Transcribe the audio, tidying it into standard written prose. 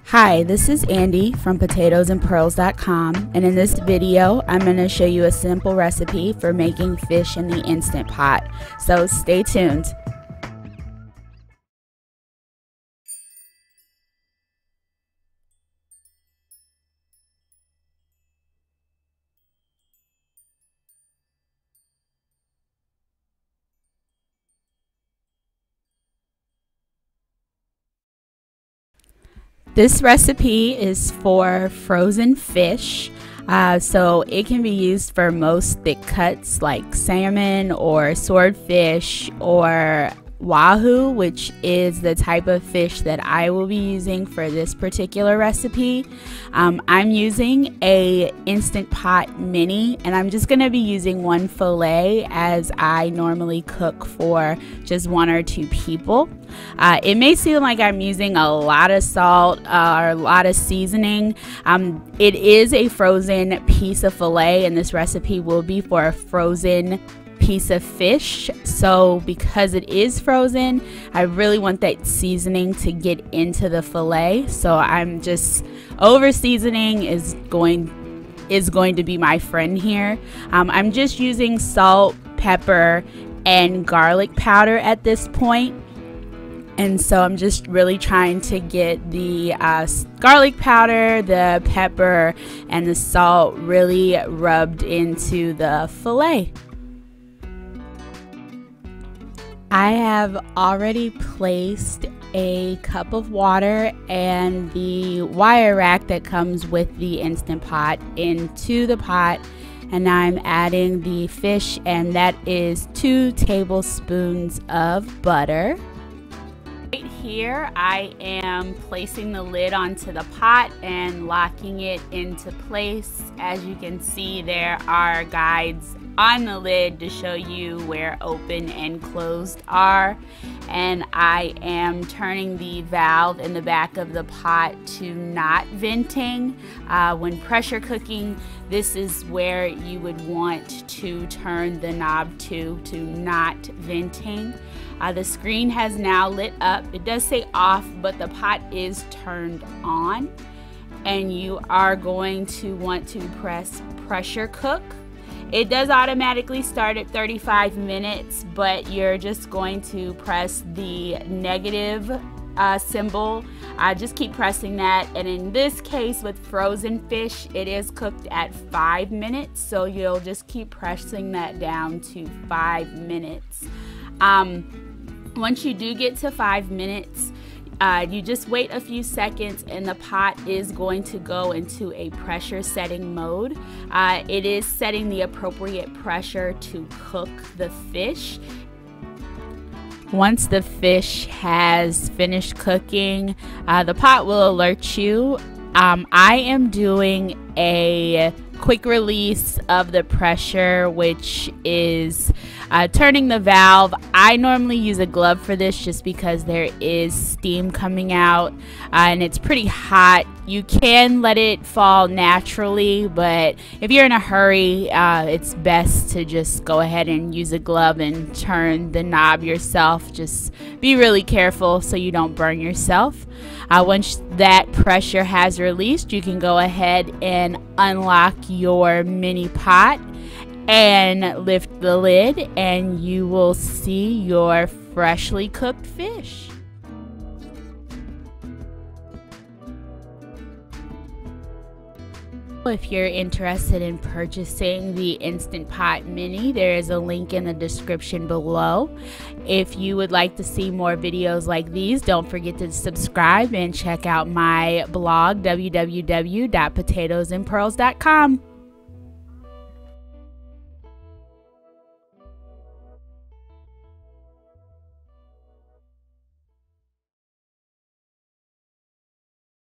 Hi, this is Andy from PotatoesandPearls.com, and in this video I'm going to show you a simple recipe for making fish in the Instant Pot, so stay tuned. This recipe is for frozen fish, so it can be used for most thick cuts like salmon or swordfish or wahoo, which is the type of fish that I will be using for this particular recipe. I'm using a Instant Pot mini, and I'm just going to be using one fillet as I normally cook for just one or two people. It may seem like I'm using a lot of salt or a lot of seasoning. It is a frozen piece of fillet, and this recipe will be for a frozen piece of fish, so because it is frozen, I really want that seasoning to get into the fillet, so I'm just over seasoning is going to be my friend here. I'm just using salt, pepper, and garlic powder at this point. And so I'm just really trying to get the garlic powder, the pepper, and the salt really rubbed into the fillet. I have already placed a cup of water and the wire rack that comes with the Instant Pot into the pot, and now I'm adding the fish, and that is 2 tablespoons of butter. Right here I am placing the lid onto the pot and locking it into place. As you can see, there are guides on the lid to show you where open and closed are, and I am turning the valve in the back of the pot to not venting. When pressure cooking, this is where you would want to turn the knob to not venting. The screen has now lit up. It does say off, but the pot is turned on, and you are going to want to press pressure cook. It does automatically start at 35 minutes, but you're just going to press the negative symbol. Just keep pressing that, and in this case with frozen fish, it is cooked at 5 minutes, so you'll just keep pressing that down to 5 minutes. Once you do get to 5 minutes, you just wait a few seconds, and the pot is going to go into a pressure setting mode. It is setting the appropriate pressure to cook the fish. Once the fish has finished cooking, the pot will alert you. I am doing a quick release of the pressure, which is turning the valve. I normally use a glove for this just because there is steam coming out and it's pretty hot. You can let it fall naturally, but if you're in a hurry, it's best to just go ahead and use a glove and turn the knob yourself. Just be really careful so you don't burn yourself. Once that pressure has released, you can go ahead and unlock your mini pot and lift the lid, and you will see your freshly cooked fish. If you're interested in purchasing the Instant Pot Mini, there is a link in the description below. If you would like to see more videos like these, don't forget to subscribe and check out my blog, www.potatoesandpearls.com.